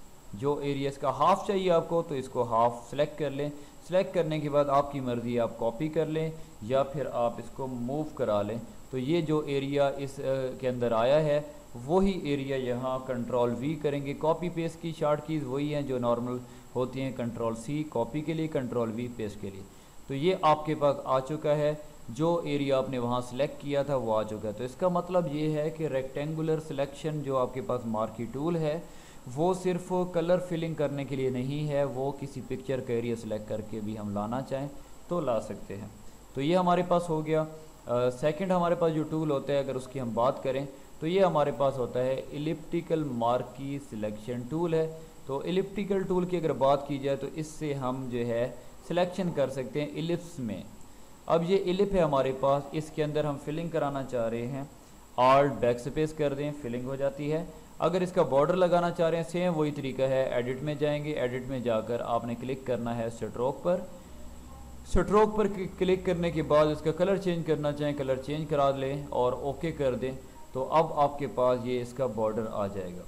जो एरिया इसका हाफ चाहिए आपको तो इसको हाफ सिलेक्ट कर लें। सिलेक्ट करने के बाद आपकी मर्ज़ी, आप कॉपी कर लें या फिर आप इसको मूव करा लें। तो ये जो एरिया इस के अंदर आया है वही एरिया यहाँ कंट्रोल वी करेंगे। कॉपी पेस्ट की शॉर्ट कीज़ वही हैं जो नॉर्मल होती हैं, कंट्रोल सी कॉपी के लिए, कंट्रोल वी पेस्ट के लिए। तो ये आपके पास आ चुका है, जो एरिया आपने वहाँ सिलेक्ट किया था वो आ चुका है। तो इसका मतलब ये है कि रेक्टेंगुलर सिलेक्शन जो आपके पास मार्की टूल है वो सिर्फ कलर फिलिंग करने के लिए नहीं है, वो किसी पिक्चर का एरिया सिलेक्ट करके भी हम लाना चाहें तो ला सकते हैं। तो ये हमारे पास हो गया। सेकंड uh, हमारे पास जो टूल होता है अगर उसकी हम बात करें तो ये हमारे पास होता है इलिप्टिकल मार्की सिलेक्शन टूल है। तो इलिप्टिकल टूल की अगर बात की जाए तो इससे हम जो है सिलेक्शन कर सकते हैं इलिप्स में। अब ये इलिप है हमारे पास, इसके अंदर हम फिलिंग कराना चाह रहे हैं, आल्ट बैक स्पेस कर दें, फिलिंग हो जाती है। अगर इसका बॉर्डर लगाना चाह रहे हैं सेम वही तरीका है, एडिट में जाएंगे, एडिट में जाकर आपने क्लिक करना है स्ट्रोक पर। स्ट्रोक पर क्लिक करने के बाद इसका कलर चेंज करना चाहें कलर चेंज करा लें और ओके कर दें, तो अब आपके पास ये इसका बॉर्डर आ जाएगा।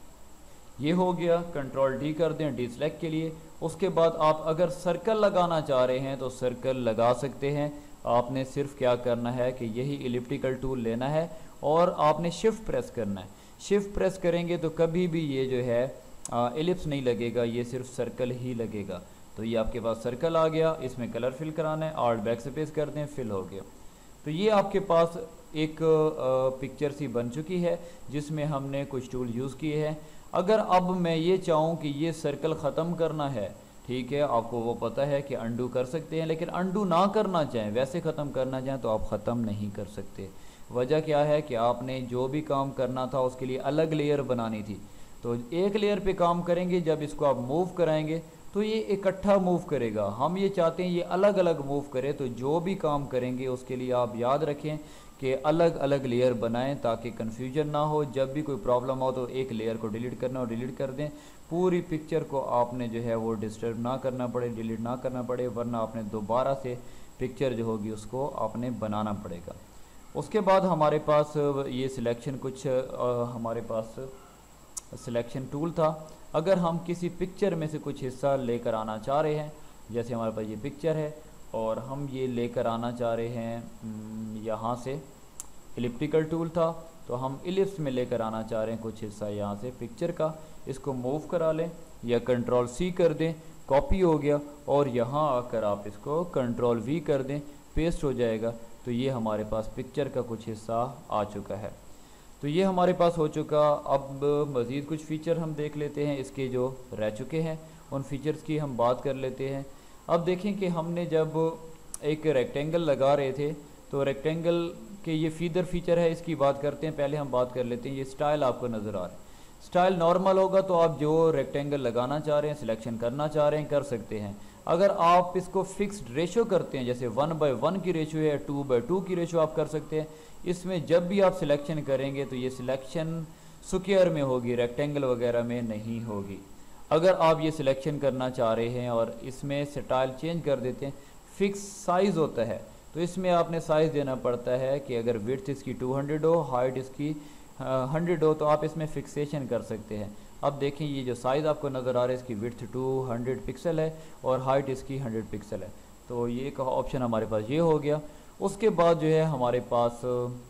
ये हो गया, कंट्रोल डी कर दें डी सिलेक्ट के लिए। उसके बाद आप अगर सर्कल लगाना चाह रहे हैं तो सर्कल लगा सकते हैं। आपने सिर्फ क्या करना है कि यही इलिप्टिकल टूल लेना है और आपने शिफ्ट प्रेस करना है। शिफ्ट प्रेस करेंगे तो कभी भी ये जो है एलिप्स नहीं लगेगा, ये सिर्फ सर्कल ही लगेगा। तो ये आपके पास सर्कल आ गया, इसमें कलर फिल कराना है, आल्ट बैक स्पेस कर दें, फिल हो गया। तो ये आपके पास एक पिक्चर सी बन चुकी है जिसमें हमने कुछ टूल यूज़ किए हैं। अगर अब मैं ये चाहूँ कि ये सर्कल ख़त्म करना है, ठीक है, आपको वो पता है कि अंडू कर सकते हैं, लेकिन अंडू ना करना चाहें, वैसे ख़त्म करना चाहें तो आप ख़त्म नहीं कर सकते। वजह क्या है कि आपने जो भी काम करना था उसके लिए अलग लेयर बनानी थी। तो एक लेयर पे काम करेंगे, जब इसको आप मूव कराएंगे तो ये इकट्ठा मूव करेगा। हम ये चाहते हैं ये अलग अलग मूव करे, तो जो भी काम करेंगे उसके लिए आप याद रखें कि अलग अलग लेयर बनाएं ताकि कन्फ्यूजन ना हो। जब भी कोई प्रॉब्लम हो तो एक लेयर को डिलीट करना और डिलीट कर दें। पूरी पिक्चर को आपने जो है वो डिस्टर्ब ना करना पड़े, डिलीट ना करना पड़े, वरना आपने दोबारा से पिक्चर जो होगी उसको आपने बनाना पड़ेगा। उसके बाद हमारे पास ये सिलेक्शन कुछ आ, हमारे पास सिलेक्शन टूल था। अगर हम किसी पिक्चर में से कुछ हिस्सा लेकर आना चाह रहे हैं, जैसे हमारे पास ये पिक्चर है, और हम ये लेकर आना चाह रहे हैं यहाँ से, इलिप्टिकल टूल था तो हम इलिप्स में लेकर आना चाह रहे हैं कुछ हिस्सा यहाँ से पिक्चर का, इसको मूव करा लें या कंट्रोल सी कर दें, कॉपी हो गया, और यहाँ आकर आप इसको कंट्रोल वी कर दें, पेस्ट हो जाएगा। तो ये हमारे पास पिक्चर का कुछ हिस्सा आ चुका है। तो ये हमारे पास हो चुका। अब मज़ीद कुछ फ़ीचर हम देख लेते हैं इसके जो रह चुके हैं, उन फीचर्स की हम बात कर लेते हैं। अब देखें कि हमने जब एक रेक्टेंगल लगा रहे थे तो रेक्टेंगल के ये फीदर फीचर है, इसकी बात करते हैं। पहले हम बात कर लेते हैं, ये स्टाइल आपको नज़र आ रहा है। स्टाइल नॉर्मल होगा तो आप जो रेक्टेंगल लगाना चाह रहे हैं, सिलेक्शन करना चाह रहे हैं, कर सकते हैं। अगर आप इसको फिक्स्ड रेशो करते हैं, जैसे वन बाय वन की रेशो है, टू बाय टू की रेशो आप कर सकते हैं। इसमें जब भी आप सिलेक्शन करेंगे तो ये सिलेक्शन स्क्वायर में होगी, रेक्टेंगल वगैरह में नहीं होगी। अगर आप ये सिलेक्शन करना चाह रहे हैं और इसमें स्टाइल चेंज कर देते हैं, फिक्स साइज़ होता है तो इसमें आपने साइज़ देना पड़ता है कि अगर विड्थ इसकी टू हंड्रेड हो, हाइट इसकी हंड्रेड हो, तो आप इसमें फिक्सेशन कर सकते हैं। अब देखें ये जो साइज़ आपको नज़र आ रहा है, इसकी विड्थ टू हंड्रेड पिक्सल है और हाइट इसकी हंड्रेड पिक्सल है। तो ये एक ऑप्शन हमारे पास ये हो गया। उसके बाद जो है हमारे पास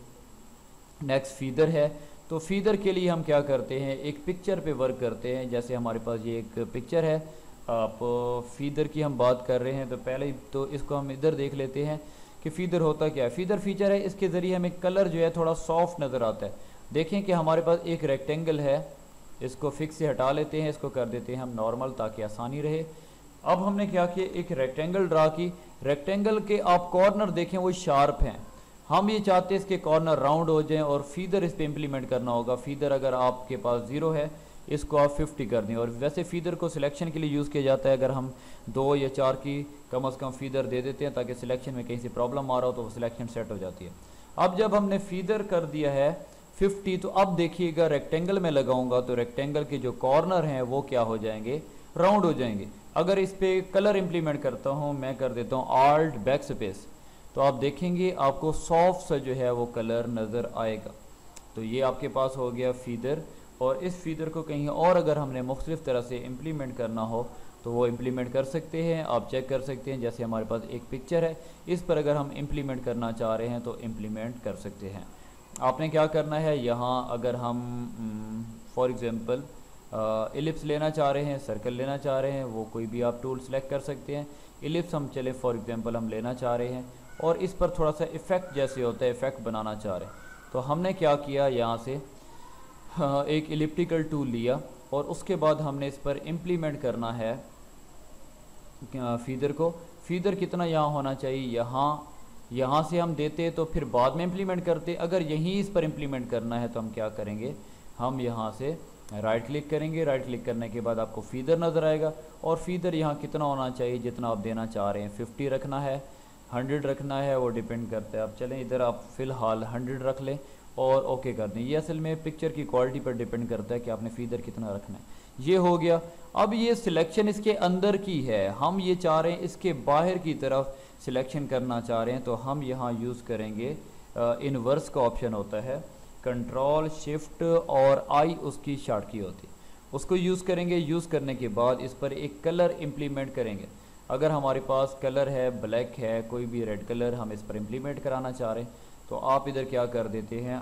नेक्स्ट फीदर है। तो फीदर के लिए हम क्या करते हैं, एक पिक्चर पे वर्क करते हैं। जैसे हमारे पास ये एक पिक्चर है, आप फीदर की हम बात कर रहे हैं तो पहले तो इसको हम इधर देख लेते हैं कि फ़ीदर होता क्या है। फ़ीदर फीचर है, इसके ज़रिए हमें कलर जो है थोड़ा सॉफ्ट नज़र आता है। देखें कि हमारे पास एक रेक्टेंगल है, इसको फिक्स से हटा लेते हैं, इसको कर देते हैं हम नॉर्मल ताकि आसानी रहे। अब हमने क्या किया, एक रेक्टेंगल ड्रा की। रेक्टेंगल के आप कॉर्नर देखें वो शार्प हैं, हम ये चाहते हैं इसके कॉर्नर राउंड हो जाएं और फीदर इस पर इम्प्लीमेंट करना होगा। फीदर अगर आपके पास ज़ीरो है, इसको आप फिफ्टी कर दें। और वैसे फ़ीदर को सिलेक्शन के लिए यूज़ किया जाता है। अगर हम दो या चार की कम अज़ कम फ़ीदर दे देते हैं ताकि सिलेक्शन में कहीं से प्रॉब्लम आ रहा हो तो वो सिलेक्शन सेट हो जाती है। अब जब हमने फ़ीदर कर दिया है फिफ्टी, तो अब देखिएगा रेक्टेंगल में लगाऊंगा तो रेक्टेंगल के जो कॉर्नर हैं वो क्या हो जाएंगे, राउंड हो जाएंगे। अगर इस पर कलर इम्प्लीमेंट करता हूँ, मैं कर देता हूँ आल्ट बैक स्पेस, तो आप देखेंगे आपको सॉफ्ट सा जो है वो कलर नज़र आएगा। तो ये आपके पास हो गया फ़ीदर। और इस फीदर को कहीं और अगर हमने मुख्तलिफ़ तरह से इम्प्लीमेंट करना हो तो वो इम्प्लीमेंट कर सकते हैं। आप चेक कर सकते हैं, जैसे हमारे पास एक पिक्चर है, इस पर अगर हम इम्प्लीमेंट करना चाह रहे हैं तो इम्प्लीमेंट कर सकते हैं। आपने क्या करना है, यहाँ अगर हम फॉर एग्ज़ाम्पल इलिप्स लेना चाह रहे हैं, सर्कल लेना चाह रहे हैं, वो कोई भी आप टूल सेलेक्ट कर सकते हैं। इलिप्स हम चले फॉर एग्ज़ाम्पल हम लेना चाह रहे हैं और इस पर थोड़ा सा इफ़ेक्ट जैसे होता है, इफ़ेक्ट बनाना चाह रहे हैं, तो हमने क्या किया, यहाँ से हाँ, एक इलिप्टिकल टूल लिया और उसके बाद हमने इस पर इम्प्लीमेंट करना है फीदर को। फीदर कितना यहाँ होना चाहिए, यहाँ यहाँ से हम देते तो फिर बाद में इम्प्लीमेंट करते। अगर यहीं इस पर इम्प्लीमेंट करना है तो हम क्या करेंगे, हम यहाँ से राइट क्लिक करेंगे। राइट क्लिक करने के बाद आपको फीदर नज़र आएगा और फीदर यहाँ कितना होना चाहिए, जितना आप देना चाह रहे हैं। फिफ्टी रखना है, हंड्रेड रखना है, वो डिपेंड करता है। आप चलें इधर आप फ़िलहाल हंड्रेड रख लें और ओके कर दें। ये असल में पिक्चर की क्वालिटी पर डिपेंड करता है कि आपने फीदर कितना रखना है। ये हो गया। अब ये सिलेक्शन इसके अंदर की है, हम ये चाह रहे हैं इसके बाहर की तरफ सिलेक्शन करना चाह रहे हैं, तो हम यहाँ यूज़ करेंगे इनवर्स का ऑप्शन होता है, कंट्रोल शिफ्ट और आई उसकी शार्ट की होती है, उसको यूज़ करेंगे। यूज़ करने के बाद इस पर एक कलर इम्प्लीमेंट करेंगे। अगर हमारे पास कलर है ब्लैक है, कोई भी रेड कलर हम इस पर इम्प्लीमेंट कराना चाह रहे हैं, तो आप इधर क्या कर देते हैं,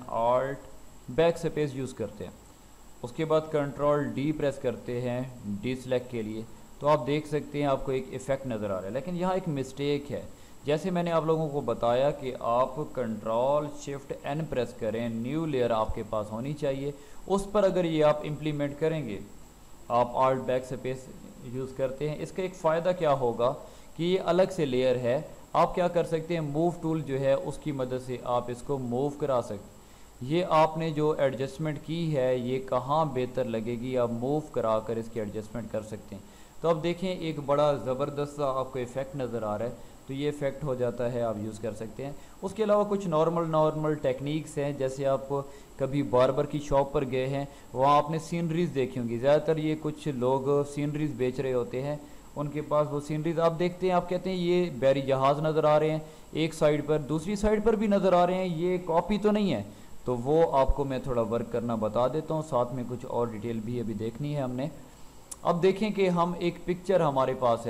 आल्ट बैक स्पेस यूज़ करते हैं। उसके बाद कंट्रोल डी प्रेस करते हैं डी सेलेक्ट के लिए, तो आप देख सकते हैं आपको एक इफ़ेक्ट नज़र आ रहा है। लेकिन यहाँ एक मिस्टेक है, जैसे मैंने आप लोगों को बताया कि आप कंट्रोल शिफ्ट एन प्रेस करें, न्यू लेयर आपके पास होनी चाहिए, उस पर अगर ये आप इम्प्लीमेंट करेंगे, आप आल्ट बैक स्पेस यूज़ करते हैं। इसका एक फ़ायदा क्या होगा कि ये अलग से लेयर है, आप क्या कर सकते हैं, मूव टूल जो है उसकी मदद से आप इसको मूव करा सकते। ये आपने जो एडजस्टमेंट की है ये कहाँ बेहतर लगेगी, आप मूव करा कर इसकी एडजस्टमेंट कर सकते हैं। तो अब देखें एक बड़ा ज़बरदस्त सा आपको इफ़ेक्ट नज़र आ रहा है, तो ये इफ़ेक्ट हो जाता है, आप यूज़ कर सकते हैं। उसके अलावा कुछ नॉर्मल नॉर्मल टेक्निक्स हैं, जैसे आप कभी बार्बर की शॉप पर गए हैं, वहाँ आपने सीनरीज़ देखी होंगी। ज़्यादातर ये कुछ लोग सीनरीज़ बेच रहे होते हैं, उनके पास वो सीनरीज आप देखते हैं, आप कहते हैं ये बैरी जहाज़ नज़र आ रहे हैं एक साइड पर, दूसरी साइड पर भी नज़र आ रहे हैं, ये कॉपी तो नहीं है। तो वो आपको मैं थोड़ा वर्क करना बता देता हूँ, साथ में कुछ और डिटेल भी अभी देखनी है हमने। अब देखें कि हम एक पिक्चर हमारे पास है,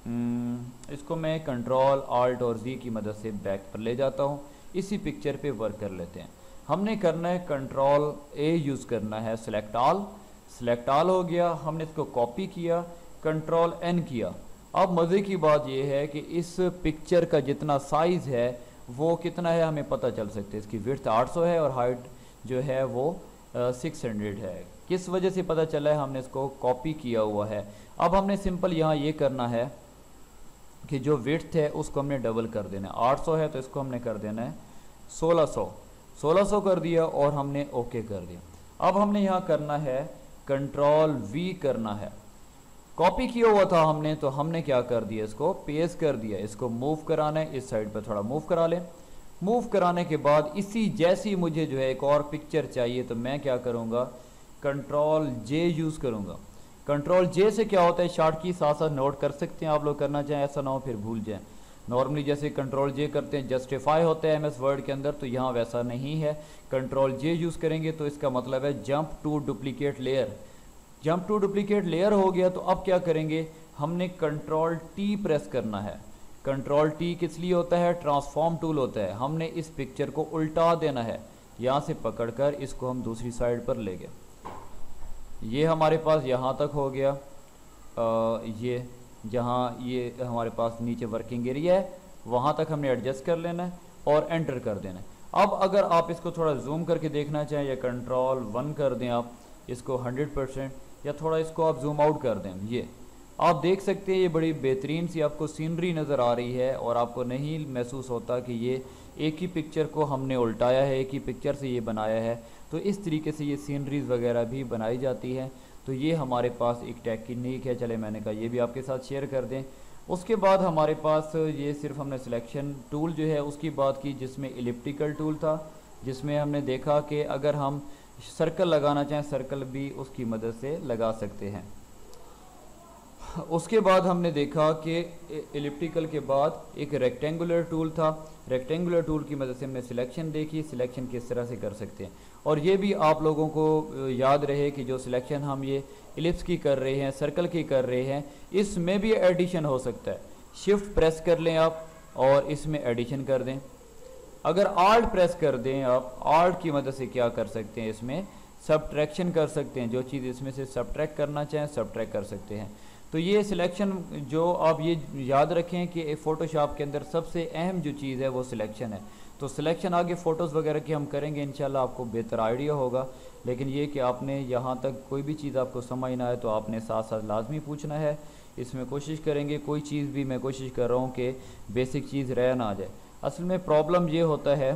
इसको मैं कंट्रोल आल्ट और जी की मदद से बैक पर ले जाता हूँ। इसी पिक्चर पे वर्क कर लेते हैं। हमने करना है कंट्रोल ए यूज़ करना है, सेलेक्ट ऑल, सेलेक्ट ऑल हो गया। हमने इसको कॉपी किया, कंट्रोल एन किया। अब मज़े की बात यह है कि इस पिक्चर का जितना साइज़ है वो कितना है हमें पता चल सकता है। इसकी विड्थ आठ सौ है और हाइट जो है वो सिक्स हंड्रेड है। किस वजह से पता चला है, हमने इसको कॉपी किया हुआ है। अब हमने सिंपल यहाँ ये करना है कि जो विड्थ है उसको हमने डबल कर देना है। आठ सौ है तो इसको हमने कर देना है सोलह सौ, सोलह सौ कर दिया और हमने ओके कर दिया। अब हमने यहाँ करना है कंट्रोल वी करना है। कॉपी किया हुआ था हमने, तो हमने क्या कर दिया, इसको पेस्ट कर दिया। इसको मूव कराना है, इस साइड पर थोड़ा मूव करा लें। मूव कराने के बाद इसी जैसी मुझे जो है एक और पिक्चर चाहिए, तो मैं क्या करूँगा, कंट्रोल जे यूज़ करूँगा। कंट्रोल जे से क्या होता है, शॉर्ट की साथ साथ नोट कर सकते हैं आप लोग, करना चाहें ऐसा ना हो फिर भूल जाएं। नॉर्मली जैसे कंट्रोल जे करते हैं जस्टिफाई होता है एम एस वर्ड के अंदर, तो यहाँ वैसा नहीं है। कंट्रोल जे यूज़ करेंगे तो इसका मतलब है jump to duplicate layer. Jump to duplicate layer हो गया, तो अब क्या करेंगे, हमने कंट्रोल टी प्रेस करना है। कंट्रोल टी किस लिए होता है, ट्रांसफॉर्म टूल होता है। हमने इस पिक्चर को उल्टा देना है, यहाँ से पकड़कर इसको हम दूसरी साइड पर ले गए। ये हमारे पास यहाँ तक हो गया। आ, ये जहाँ ये हमारे पास नीचे वर्किंग एरिया है वहाँ तक हमने एडजस्ट कर लेना है और एंटर कर देना है। अब अगर आप इसको थोड़ा जूम करके देखना चाहें या कंट्रोल वन कर दें आप इसको हंड्रेड परसेंट, या थोड़ा इसको आप जूम आउट कर दें, ये आप देख सकते हैं ये बड़ी बेहतरीन सी आपको सीनरी नज़र आ रही है और आपको नहीं महसूस होता कि ये एक ही पिक्चर को हमने उल्टाया है, एक ही पिक्चर से ये बनाया है। तो इस तरीके से ये सीनरीज़ वगैरह भी बनाई जाती हैं। तो ये हमारे पास एक टेक्निक है, चले मैंने कहा ये भी आपके साथ शेयर कर दें। उसके बाद हमारे पास ये सिर्फ हमने सिलेक्शन टूल जो है उसकी बात की, जिसमें इलिप्टिकल टूल था, जिसमें हमने देखा कि अगर हम सर्कल लगाना चाहें सर्कल भी उसकी मदद से लगा सकते हैं। उसके बाद हमने देखा कि एलिप्टिकल के बाद एक रेक्टेंगुलर टूल था। रेक्टेंगुलर टूल की मदद से हमने सिलेक्शन देखी, सिलेक्शन किस तरह से कर सकते हैं। और ये भी आप लोगों को याद रहे कि जो सिलेक्शन हम ये एलिप्स की कर रहे हैं, सर्कल की कर रहे हैं, इसमें भी एडिशन हो सकता है। शिफ्ट प्रेस कर लें आप और इसमें एडिशन कर दें। अगर आल्ट प्रेस कर दें आप, आल्ट की मदद से क्या कर सकते हैं, इसमें सबट्रैक्शन कर सकते हैं। जो चीज़ इसमें से सबट्रैक्ट करना चाहें सबट्रैक्ट कर सकते हैं। तो ये सिलेक्शन जो आप ये याद रखें कि फ़ोटोशॉप के अंदर सबसे अहम जो चीज़ है वो सिलेक्शन है। तो सिलेक्शन आगे फ़ोटोज़ वगैरह की हम करेंगे इंशाल्लाह, आपको बेहतर आइडिया होगा। लेकिन ये कि आपने यहाँ तक कोई भी चीज़ आपको समझ ना आए तो आपने साथ साथ लाजमी पूछना है। इसमें कोशिश करेंगे कोई चीज़ भी मैं कोशिश कर रहा हूँ कि बेसिक चीज़ रह ना जाए। असल में प्रॉब्लम ये होता है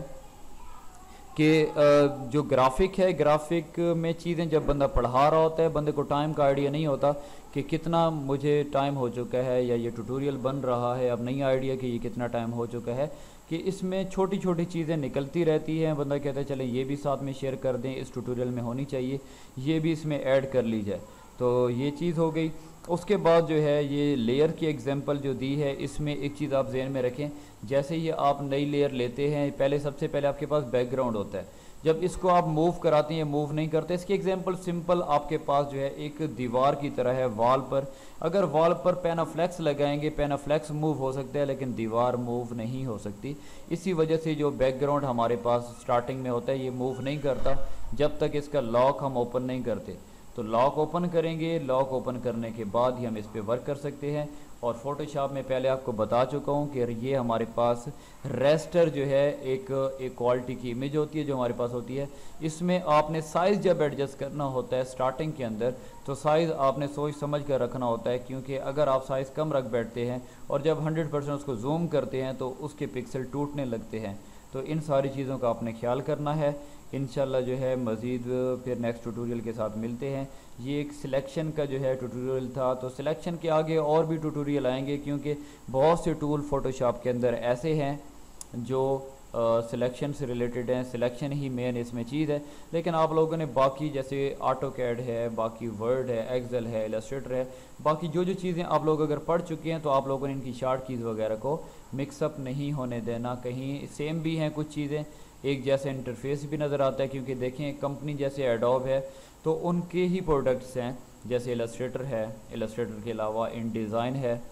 कि जो ग्राफिक है, ग्राफिक में चीज़ें जब बंदा पढ़ा रहा होता है, बंदे को टाइम का आइडिया नहीं होता कि कितना मुझे टाइम हो चुका है या ये ट्यूटोरियल बन रहा है, अब नहीं आइडिया कि ये कितना टाइम हो चुका है, कि इसमें छोटी छोटी चीज़ें निकलती रहती हैं। बंदा कहता है चले ये भी साथ में शेयर कर दें, इस ट्यूटोरियल में होनी चाहिए, ये भी इसमें ऐड कर ली जाए। तो ये चीज़ हो गई। उसके बाद जो है ये लेयर की एग्जांपल जो दी है, इसमें एक चीज़ आप जहन में रखें, जैसे ये आप नई लेयर लेते हैं, पहले सबसे पहले आपके पास बैकग्राउंड होता है। जब इसको आप मूव कराते हैं, मूव नहीं करते। इसकी एग्जांपल सिंपल आपके पास जो है एक दीवार की तरह है वॉल पर। अगर वॉल पर पैनाफ्लेक्स लगाएंगे, पैनाफ्लेक्स मूव हो सकता है लेकिन दीवार मूव नहीं हो सकती। इसी वजह से जो बैकग्राउंड हमारे पास स्टार्टिंग में होता है ये मूव नहीं करता जब तक इसका लॉक हम ओपन नहीं करते। तो लॉक ओपन करेंगे, लॉक ओपन करने के बाद ही हम इस पर वर्क कर सकते हैं। और फोटोशॉप में पहले आपको बता चुका हूँ कि ये हमारे पास रेस्टर जो है एक एक क्वालिटी की इमेज होती है जो हमारे पास होती है। इसमें आपने साइज़ जब एडजस्ट करना होता है स्टार्टिंग के अंदर, तो साइज़ आपने सोच समझ कर रखना होता है, क्योंकि अगर आप साइज़ कम रख बैठते हैं और जब हंड्रेड परसेंट उसको जूम करते हैं तो उसके पिक्सल टूटने लगते हैं। तो इन सारी चीज़ों का आपने ख्याल करना है। इंशाल्लाह जो है मज़ीद फिर नेक्स्ट ट्यूटोरियल के साथ मिलते हैं। ये एक सिलेक्शन का जो है ट्यूटोरियल था, तो सिलेक्शन के आगे और भी ट्यूटोरियल आएंगे, क्योंकि बहुत से टूल फोटोशॉप के अंदर ऐसे हैं जो सिलेक्शन से रिलेटेड हैं। सिलेक्शन ही मेन इसमें चीज़ है, लेकिन आप लोगों ने बाकी जैसे ऑटो कैड है, बाकी वर्ड है, एक्सेल है, इलस्ट्रेटर है, बाकी जो जो चीज़ें आप लोग अगर पढ़ चुके हैं तो आप लोगों ने इनकी शॉर्ट कीज़ वगैरह को मिक्सअप नहीं होने देना। कहीं सेम भी हैं कुछ चीज़ें, एक जैसे इंटरफेस भी नज़र आता है, क्योंकि देखें कंपनी जैसे एडोब है तो उनके ही प्रोडक्ट्स हैं, जैसे इलस्ट्रेटर है, इलस्ट्रेटर के अलावा इन डिज़ाइन है,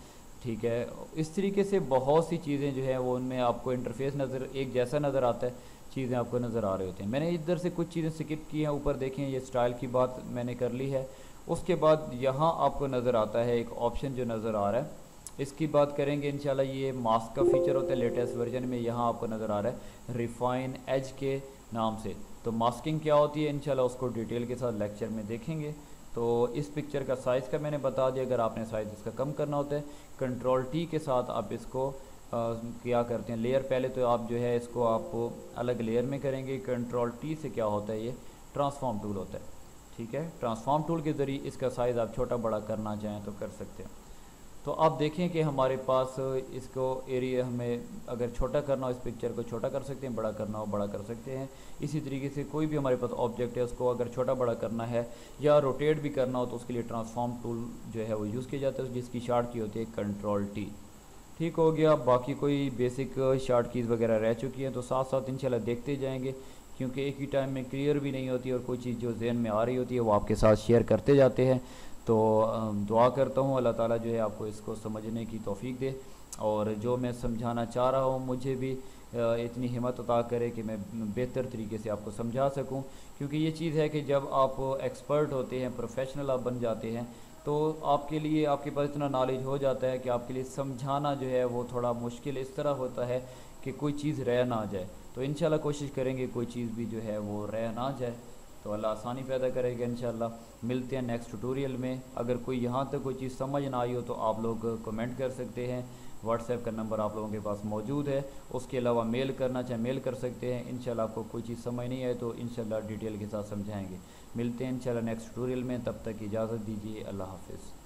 ठीक है। इस तरीके से बहुत सी चीज़ें जो है वो उनमें आपको इंटरफेस नज़र एक जैसा नज़र आता है, चीज़ें आपको नज़र आ रही होती हैं। मैंने इधर से कुछ चीज़ें स्किप की हैं, ऊपर देखें ये स्टाइल की बात मैंने कर ली है। उसके बाद यहाँ आपको नज़र आता है एक ऑप्शन जो नज़र आ रहा है, इसकी बात करेंगे इंशाल्लाह। ये मास्क का फीचर होता है लेटेस्ट वर्जन में, यहाँ आपको नज़र आ रहा है रिफाइन एज के नाम से। तो मास्किंग क्या होती है इंशाल्लाह उसको डिटेल के साथ लेक्चर में देखेंगे। तो इस पिक्चर का साइज़ का मैंने बता दिया, अगर आपने साइज़ इसका कम करना होता है कंट्रोल टी के साथ आप इसको आ, क्या करते हैं, लेयर पहले तो आप जो है इसको आप अलग लेयर में करेंगे। कंट्रोल टी से क्या होता है, ये ट्रांसफॉर्म टूल होता है, ठीक है। ट्रांसफॉर्म टूल के ज़रिए इसका साइज़ आप छोटा बड़ा करना चाहें तो कर सकते हैं। तो आप देखें कि हमारे पास इसको एरिया हमें अगर छोटा करना हो, इस पिक्चर को छोटा कर सकते हैं, बड़ा करना हो बड़ा कर सकते हैं। इसी तरीके से कोई भी हमारे पास ऑब्जेक्ट है उसको अगर छोटा बड़ा करना है या रोटेट भी करना हो तो उसके लिए ट्रांसफॉर्म टूल जो है वो यूज़ किया जाता है, जिसकी शार्ट की होती है कंट्रोल टी। ठीक हो गया। बाकी कोई बेसिक शार्ट कीज़ वगैरह रह चुकी हैं तो साथ साथ इंशाल्लाह देखते जाएंगे, क्योंकि एक ही टाइम में क्लियर भी नहीं होती और कोई चीज़ जो जहन में आ रही होती है वो आपके साथ शेयर करते जाते हैं। तो दुआ करता हूँ अल्लाह ताला जो है आपको इसको समझने की तौफीक दे, और जो मैं समझाना चाह रहा हूँ मुझे भी इतनी हिम्मत अता करे कि मैं बेहतर तरीके से आपको समझा सकूँ। क्योंकि ये चीज़ है कि जब आप एक्सपर्ट होते हैं, प्रोफेशनल आप बन जाते हैं, तो आपके लिए आपके पास इतना नॉलेज हो जाता है कि आपके लिए समझाना जो है वो थोड़ा मुश्किल इस तरह होता है कि कोई चीज़ रह ना जाए। तो इंशाल्लाह कोशिश करेंगे कोई चीज़ भी जो है वो रह ना जाए, तो अल्लाह आसानी पैदा करेगा इंशाल्लाह। मिलते हैं नेक्स्ट ट्यूटोरियल में। अगर कोई यहाँ तक कोई चीज़ समझ ना आई हो तो आप लोग कमेंट कर सकते हैं, व्हाट्सएप का नंबर आप लोगों के पास मौजूद है। उसके अलावा मेल करना चाहे मेल कर सकते हैं। इंशाल्लाह आपको कोई चीज़ समझ नहीं आए तो इंशाल्लाह डिटेल के साथ समझाएंगे। मिलते हैं इंशाल्लाह नेक्स्ट ट्यूटोरियल में, तब तक इजाज़त दीजिए, अल्लाह हाफिज़।